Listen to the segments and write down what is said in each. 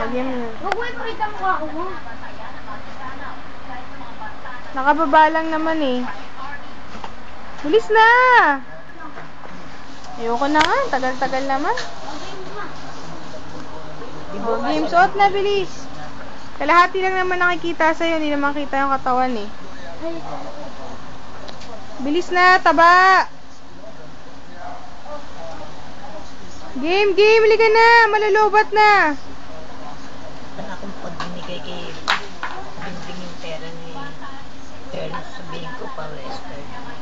game yun. Huwag mo ipakita mo ako mo. Nakababa lang naman eh. Bilis na! Ayoko na nga. Tagal-tagal naman. Oh, game. Suot na, bilis. Kalahati lang naman nakikita sa'yo. Hindi naman kita yung katawan eh. Bilis na, taba! Game, game! Liga na! Malulubat na! Sana akong pag binigay kay Binding yung pera ni Terence, sabihin ko pa Western.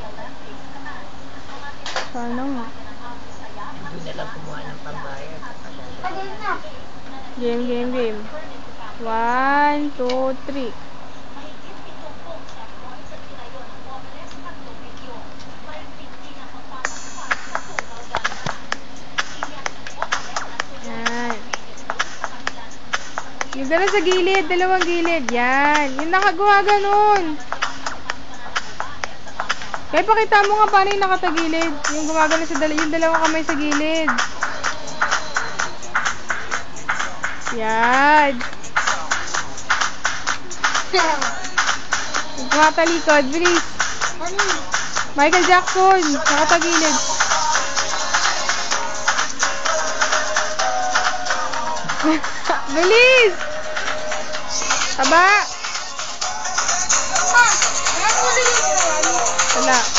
Sana nga. Hindi na lang kumuha ng pambayad. Game, game, game. 1, 2, 3. Yan. Yung gano'n sa gilid, dalawang gilid. Yan. Yung nakagawa ganun. Kaya pakita mo nga paano yung nakatagilid. Yung gumagano sa yung dalawang kamay sa gilid. Yan. Yung kumatalikod, bilis. Michael Jackson, nakatagilid. Bilis! Taba! Wala.